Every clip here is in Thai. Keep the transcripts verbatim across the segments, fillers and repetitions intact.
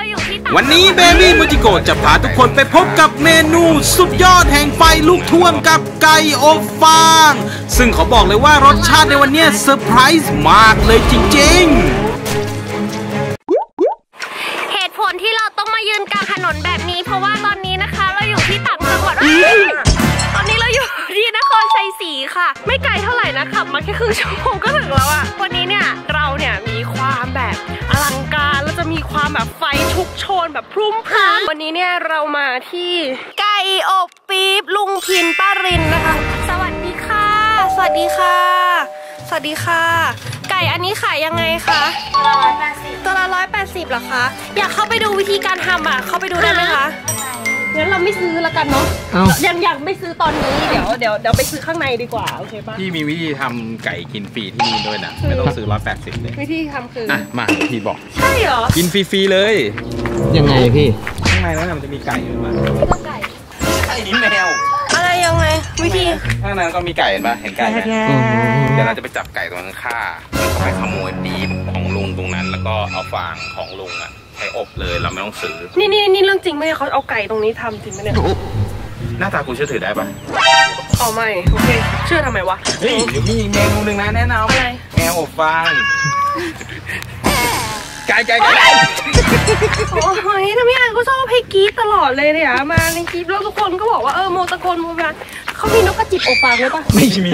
อยู่ที่วันนี้เบบี้โมจิโกะจะพาทุกคนไปพบกับเมนูสุดยอดแห่งไฟลุกท่วมกับไก่อบฟางซึ่งเขาบอกเลยว่ารสชาติในวันนี้เซอร์ไพรส์มากเลยจริงๆเหตุผลที่เราต้องมายืนกลางถนนแบบนี้เพราะว่าตอนนี้นะคะเราอยู่ที่ต่างจังหวัดตอนนี้เราอยู่ที่นครชัยศรีค่ะไม่ไกลเท่าไหร่นะขับมาแค่ครึ่งชั่วโมงก็ถึงแล้วอะวันนี้เนี่ยเราเนี่ยมีความแบบอลังการแล้วจะมีความแบบไฟชุกโชนแบบพรุ่งพร้างวันนี้เนี่ยเรามาที่ไก่อบปี๊บลุงพินป้ารินนะคะสวัสดีค่ะสวัสดีค่ะสวัสดีค่ะไก่อันนี้ขายยังไงคะตัวละร้อยแปดสิบตัวละร้อยแปดสิบเหรอคะอยากเข้าไปดูวิธีการทำอ่ะเข้าไปดูได้ไหมคะงั้นเราไม่ซื้อละกันเนาะยังยังไม่ซื้อตอนนี้เดี๋ยวเดี๋ยวเดี๋ยวไปซื้อข้างในดีกว่าโอเคป่ะพี่มีวิธีทำไก่กินฟรีที่นี่ด้วยนะไม่ต้องซื้อร้อยแปดสิบเลยวิธีทำคืออ่ะมาพี่บอกใช่เหรอกินฟรีๆเลยยังไงพี่ข้างในนั้นมันจะมีไก่อยู่มั้ยไก่ไก่นี่แมวอะไรยังไงวิธีข้างในก็มีไก่เห็นป่ะเห็นไก่ไหมเดี๋ยวเราจะไปจับไก่ตรงนั้นฆ่าแล้วก็ไปขโมยปี๊บของลุงตรงนั้นแล้วก็เอาฟางของลุงอ่ะใช้อบเลยเราไม่ต้องซื้อนี่นี่นี่เรื่องจริงไหมเขาเอาไก่ตรงนี้ทำจริงไหมเนี่ยหน้าตาคุณเชื่อถือได้ปะอ๋อไม่โอเคเชื่อทำไมวะเฮ้ยเดี๋ยวมีเมนูหนึ่งนะแนะนำอะไรแมวอบฟางไก่ไก่ไก่โอ้ยทำไมอ่ะก็ชอบให้กรี๊ดตลอดเลยเนี่ยมาในคลิปแล้วทุกคนก็บอกว่าเออโมตะโกนโมกันเขามีนกกระจิบอบฟางด้วยปะไม่มี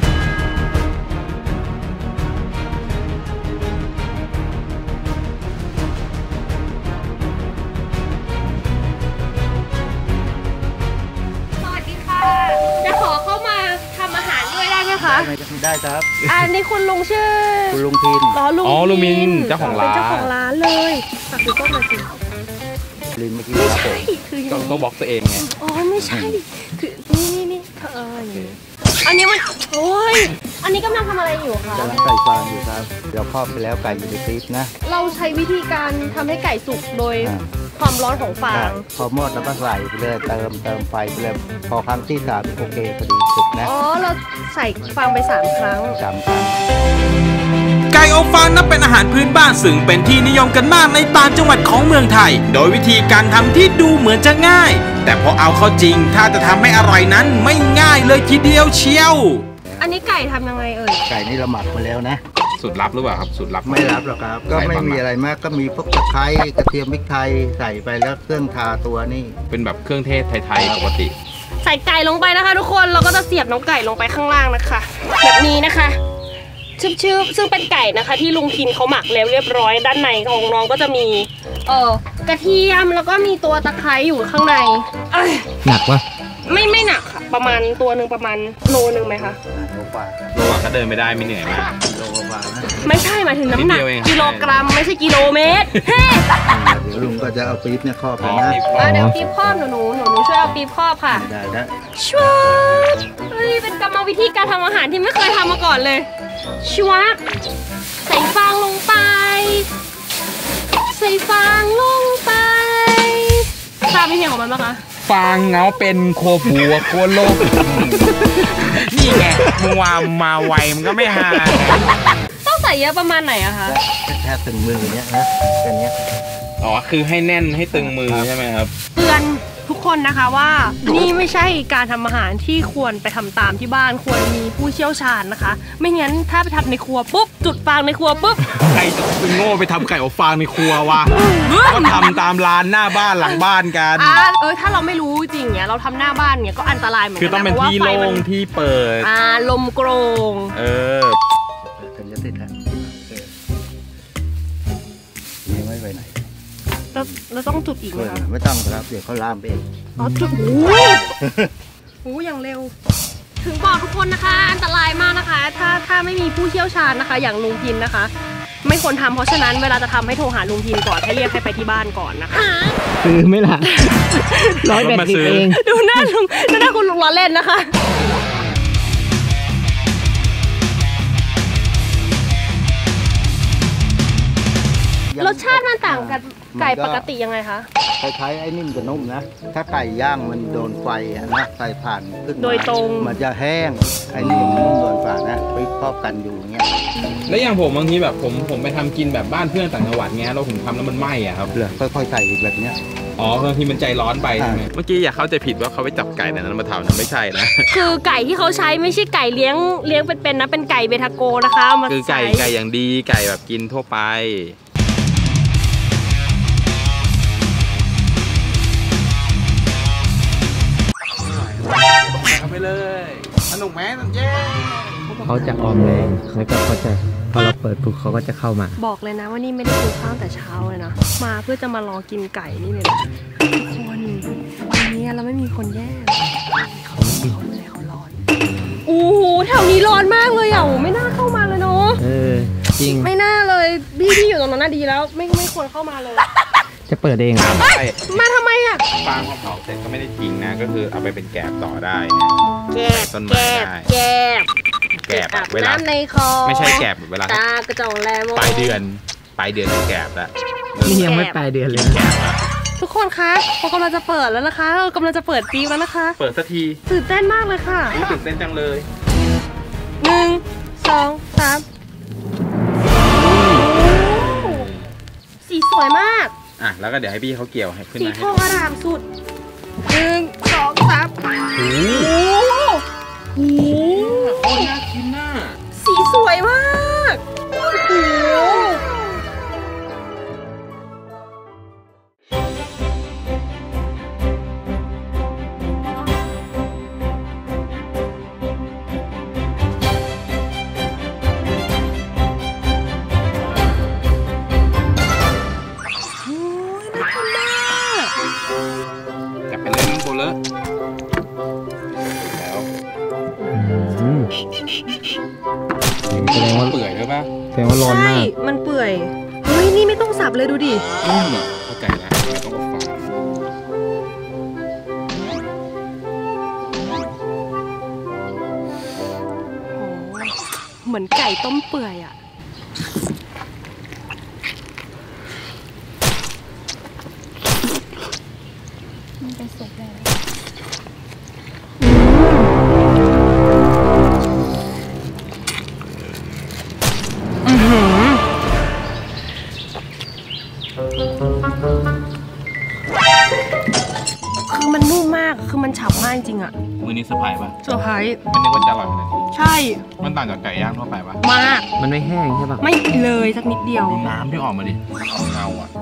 จะขอเข้ามาทำอาหารด้วยได้ไหมคะได้ครับอันนี้คุณลุงชื่อคุณลุงพินอ๋อลุงอ๋อลุงพินเจ้าของร้านเจ้าของร้านเลยฝากดูต้นหน่อยสิลืมเมื่อกี้ไม่ใช่คือต้องบล็อกตัวเองไงอ๋อไม่ใช่คือนี่นี่นี่เอออย่างนี้อันนี้มันโอ้ยอันนี้กำลังทำอะไรอยู่คะกำลังไก่ฟางอยู่ครับเดี๋ยวครอบไปแล้วไก่อยู่ในปี๊บนะเราใช้วิธีการทำให้ไก่สุกโดยความร้อนของฟางพอหมดแล้วก็ใส่ไปเลยเติมเติมไฟไปเลยพอครั้งที่สามโอเคพอดีสุกนะอ๋อเราใส่ฟางไปสามครั้งสามครั้งไก่อบฟางนับเป็นอาหารพื้นบ้านซึ่งเป็นที่นิยมกันมากในต่างจังหวัดของเมืองไทยโดยวิธีการทำที่ดูเหมือนจะง่ายแต่พอเอาเข้าจริงถ้าจะทำให้อร่อยนั้นไม่ง่ายเลยทีเดียวเชียวอันนี้ไก่ทำยังไงเอ่ยไก่นี่เราหมักมาแล้วนะสูตรลับหรือเปล่าครับสูตรลับไม่ลับหรอกครับก็ไม่มีอะไรมากก็มีพวกตะไคร้กระเทียมพริกไทยใส่ไปแล้วเครื่องทาตัวนี่เป็นแบบเครื่องเทศไทยๆปกติใส่ไก่ลงไปนะคะทุกคนเราก็จะเสียบน้องไก่ลงไปข้างล่างนะคะแบบนี้นะคะชื่อซึ่งเป็นไก่นะคะที่ลุงพินเขาหมักแล้วเรียบร้อยด้านในของน้องก็จะมีเออกระเทียมแล้วก็มีตัวตะไคร้อยู่ข้างในหนักปะไม่ไม่หนักค่ะประมาณตัวหนึ่งประมาณโลนึงไหมคะโลกว่าโลกว่าก็เดินไม่ได้ไม่เหนื่อยมากโลกว่าไม่ใช่หมายถึงน้ำหนักกิโลกรัมไม่ใช่กิโลเมตรเฮ้เดี๋ยวลุงก็จะเอาปี๊บเนี่ยครอบนะเดี๋ยวปี๊บครอบหนูหนูหนูหนูช่วยเอาปี๊บครอบค่ะได้ได้ชัวร์เฮ้ยเป็นกรรมวิธีการทำอาหารที่ไม่เคยทำมาก่อนเลยชัวร์ใส่ฟางลงไปใส่ฟางลงไปทราบวิธีของมันปะคะฟางเงาเป็นโคบัวโคโลกนี่ไงมึงวามาไวมันก็ไม่หาต้องใส่เยอะประมาณไหนอะคะแค่ตึงมือเนี้ยนะเป็นเนี้ยอ๋อคือให้แน่นให้ตึงมือใช่ไหมครับเตือนทุกคนนะคะว่านี่ไม่ใช่การทำอาหารที่ควรไปทำตามที่บ้านควรมีผู้เชี่ยวชาญนะคะไม่งั้นถ้าไปทำในครัวปุ๊บจุดฟางในครัวปุ๊บใครจะเป็นโง่ไปทำไก่อบฟางในครัววะก็ทำตามร้านหน้าบ้านหลังบ้านกันเออถ้าเราไม่รู้จริงเนี้ยเราทำหน้าบ้านเนี้ยก็อันตรายเหมือนกันคือต้องเป็นที่โล่งที่เปิดอ่าลมโกรงเออเป็นยัดติดแล้วยังไม่ไปไหนเราเราต้องจุดอีกไหมคะไม่ต้องครับเดี๋ยวเขาลามไปเองอ๋อจุดโอ้โหโอ้อย่างเร็วถึงบอกทุกคนนะคะอันตรายมากนะคะถ้าถ้าไม่มีผู้เชี่ยวชาญนะคะอย่างลุงพินนะคะไม่ควรทำเพราะฉะนั้นเวลาจะทำให้โทรหาลุงพินก่อนให้เรียกให้ไปที่บ้านก่อนนะคะซื้อไม่ล่ะร้อยแปดสิบเองดูหน้าลุงหน้าคุณลุงล้อเล่นนะคะรสชาติมันต่างกันไก่ปกติยังไงคะคล้ายๆไอ้นิ่มกับนุ่มนะถ้าไก่ย่างมันโดนไฟอะนะไฟผ่านขึ้นมาโดยตรงมันจะแห้งไอ้นิ่มนุ่มโดนฝานะไปครอบกันอยู่เงี้ยแล้วอย่างผมบางทีแบบผมผมไปทำกินแบบบ้านเพื่อนต่างจังหวัดเงี้ยเราผมทำแล้วมันไหม้อะครับเหรอค่อยๆใส่แบบเนี้ยอ๋อบางทีมันใจร้อนไปใช่ไหมเมื่อกี้อย่าเข้าใจผิดว่าเขาไปจับไก่ในนั้นมาทำนะไม่ใช่นะคือไก่ที่เขาใช้ไม่ใช่ไก่เลี้ยงเลี้ยงเป็นๆนะเป็นไก่เบทาโกนะคะมาคือไก่ไก่อย่างดีไก่แบบกินทั่วไปเอาไปเลยสนุกไหมเย้เขาจะออมแรงแล้วก็เขาจะพอเราเปิดปุ๊บเขาก็จะเข้ามาบอกเลยนะว่านี่ไม่ได้กินข้าวแต่เช้าเลยนะมาเพื่อจะมารอกินไก่นี่เลยนะทุกคนวันนี้เราไม่มีคนแย่งเขาร้อนเลยเขาร้อนโอ้โหแถวนี้ร้อนมากเลยอ่ะไม่น่าเข้ามาเลยเนาะเออจริงไม่น่าเลยพี่ที่อยู่ตรงนั้นน่าดีแล้วไม่ไม่ควรเข้ามาเลยจะเปิดเองมาทำไมอ่ะฟางพอเผาเสร็จก็ไม่ได้ทิ้งนะก็คือเอาไปเป็นแกบต่อได้แกบต้นไม้ได้แกบแกบเวลาในคอไม่ใช่แกบเวลาตากระจองแลมปลายเดือนปลายเดือนแกบแล้วนี่ยังไม่ปลายเดือนเลยแกบแล้วทุกคนคะเรากำลังจะเปิดแล้วนะคะเรากำลังจะเปิดปีแล้วนะคะเปิดสักทีตื่นเต้นมากเลยค่ะตื่นเต้นจังเลยหนึ่งสองสามสีสวยมากอ่ะแล้วก็เดี๋ยวให้พี่เขาเกี่ยวให้ขึ้นมาสีทองอร่ามสุดหนึ่งสองสามโอ้โหโอ้น่ากินน่ะสีสวยมากโอ้โหแสดงว่าเปื่อยใช่ปะแสดงว่าร้อนมากใช่มันเปื่อยเฮ้ยนี่ไม่ต้องสับเลยดูดินุ่มอ่ะเข้าใจแล้วไม่ต้องอบฟางเหมือนไก่ต้มเปื่อยอ่ะมันเป็นสุกเลยคือมันนุ่มมากคือมันฉ่ำมากจริงอะมือนี้เซอร์ไพรส์ป่ะเซอร์ไพรส์ไม่นึกว่าจะอร่อยขนาดนี้ใช่มันต่างจากไก่ย่างทั่วไปป่ะมากมันไม่แห้งใช่ป่ะไม่เลยสักนิดเดียวน้ำที่ออกมาดิเงาอ่ะ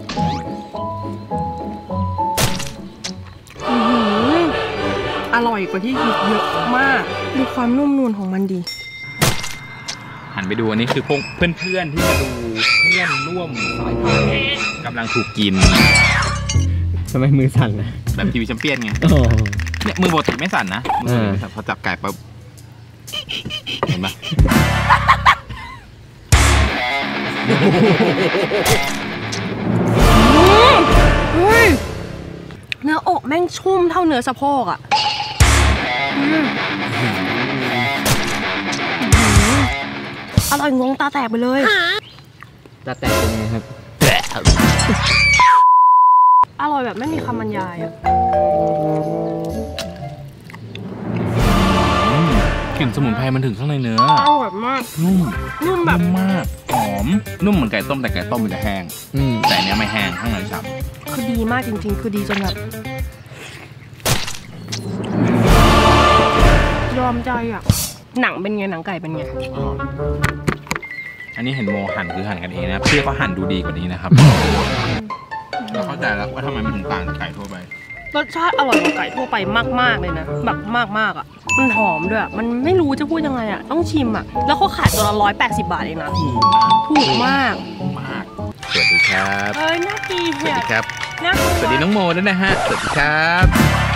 อร่อยกว่าที่คิดเยอะมากดูความนุ่มนวลของมันดีหันไปดูอันนี้คือพวกเพื่อนๆที่มาดูเพื่อนร่วมสายพันธุ์กำลังถูกกินทำไมมือสั่นนะแบบทีวีแชมเปี้ยนไงเนี่ยมือปกติไม่สั่นนะมือไม่สั่นพอจับไก่ปั๊บเห็นปะเนื้ออกแม่งชุ่มเท่าเนื้อสะโพกอ่ะอร่อยงงตาแตกไปเลยตาแตกเป็นไงครับอร่อยแบบไม่มีคำบรรยายอ่ะกลิ่นสมุนไพรมันถึงข้างในเนื้ออร่อยมากนุ่มนุ่มแบบมากหอมนุ่มเหมือนไก่ต้มแต่ไก่ต้มมันจะแห้งแต่เนี้ยไม่แห้งข้างในฉ่ำคือดีมากจริงๆคือดีจนแบบยอมใจอ่ะหนังเป็นไงหนังไก่เป็นไงอันนี้เห็นโมหั่นคือหั่นกันเองนะเพื่อเขาหั่นดูดีกว่านี้นะครับเราเข้าใจแล้วว่าทำไมมันถึงต่างจากไก่ทั่วไปรสชาติอร่อยกว่าไก่ทั่วไปมากๆเลยนะแบบมากๆอ่ะมันหอมด้วยมันไม่รู้จะพูดยังไงอ่ะต้องชิมอ่ะแล้วเขาขายตัวละร้อยแปดสิบบาทเองนะถูกมากมากสวัสดีครับเอ้ยน่ากินสวัสดีครับสวัสดีน้องโมด้วยนะฮะสวัสดีครับ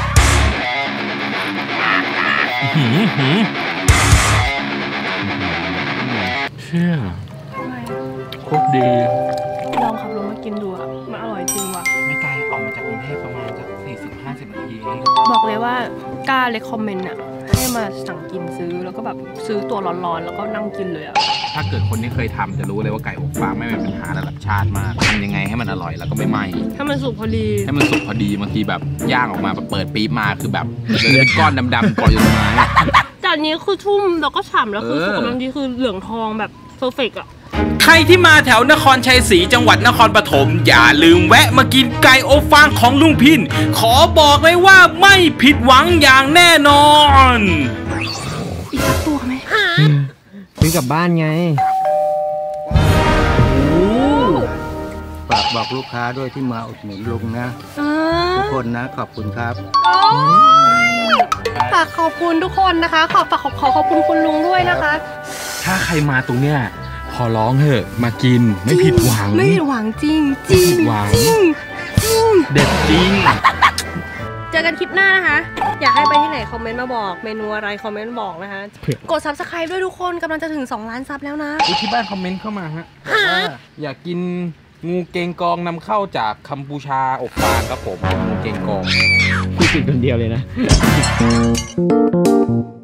เชื่อโคตรดีลองขับรถมากินดูอ่ะมันอร่อยจริงว่ะไม่ไกลออกมาจากกรุงเทพประมาณจะสี่สิบห้าสิบนาทีเองบอกเลยว่ากล้าเลยคอมเมนต์อ่ะให้มาสั่งกินซื้อแล้วก็แบบซื้อตัวร้อนๆแล้วก็นั่งกินเลยอ่ะใช่ถ้าเกิดคนที่เคยทำจะรู้เลยว่าไก่อบฟางไม่เป็นปัญหาระดับชาติมากทำยังไงให้มันอร่อยแล้วก็ไม่ไหม้ถ้ามันสุกพอดีให้มันสุกพอดีบางทีแบบย่างออกมาแบบเปิดปี๊บมาคือแบบเป็นก้อนดำๆเกาะอยู่ตรงไม้จานนี้คือชุ่มแล้วก็ฉ่ำแล้วคือเออสุกกำลังดีคือเหลืองทองแบบเพอร์เฟกต์อ่ะใครที่มาแถวนครชัยศรีจังหวัดนครปฐมอย่าลืมแวะมากินไก่อบฟางของลุงพินขอบอกเลยว่าไม่ผิดหวังอย่างแน่นอนอีกสักตัวไหมซื้อกลับบ้านไงฝากบอกลูกค้าด้วยที่มาอุดหนุนลุงนะเอทุกอคนนะขอบคุณครับฝากขอบคุณทุกคนนะคะ ขอฝากขอขอขอบคุณคุณลุงด้วยนะคะถ้าใครมาตรงเนี้ยขอร้องเถอะมากินไม่ผิดหวังไม่ผิดหวังจริงจริงไม่ผิดหวังจริงจริงเด็ดจริงเจอกันคลิปหน้านะคะ อยากให้ไปที่ไหนคอมเมนต์มาบอกเมนูอะไรคอมเมนต์บอกนะคะ กด ซับสไครบ์ ด้วยทุกคนกำลังจะถึงสองล้านซับแล้วนะอุ๊ยที่บ้านคอมเมนต์เข้ามาฮะบอกว่าอยากกินงูเกงกองนำเข้าจากกัมพูชาอบฟางครับผมงูเกงกองพูดผิดคนเดียวเลยนะ